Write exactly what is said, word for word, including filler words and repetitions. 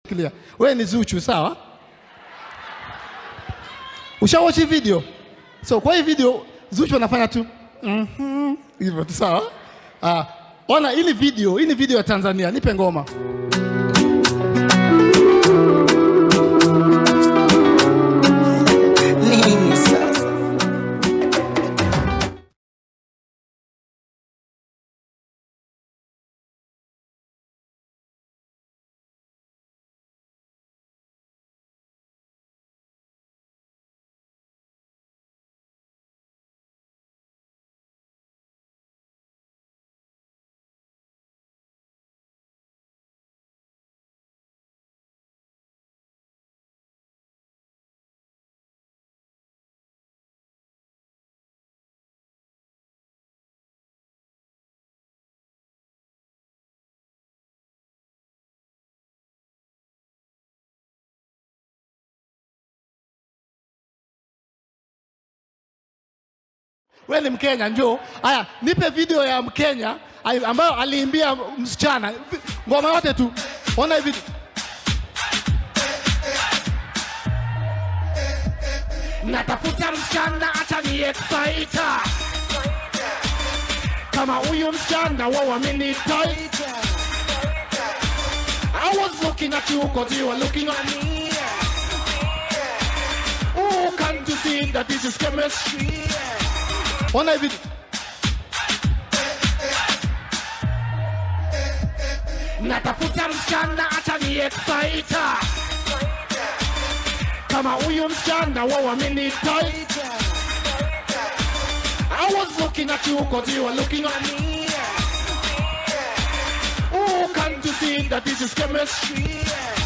clear. Wewe ni Zuchu, sawa? Ushawachi video? So kwa hii video Zuchu anafanya tu mhm hivyo tu, sawa? Ah, ona hii video, hii video ya Tanzania. Nipe ngoma. Nini sasa? Wewe ni Mkenya, njoo. Haya, nipe video ya Mkenya ambayo aliimbia msichana. Ngoma yote tu. Ona hivi. Natafuta msichana atani excite. Kama huyu msichana wao amenitoi. I was looking at you because you were looking at me. Oh, can't you see that this is chemistry? Ona hivi. Natafuta msichana atani excite. Kama huyu msichana wao wamenitoi. I was looking at you because you were looking at me. Oh, can't you see that this is chemistry?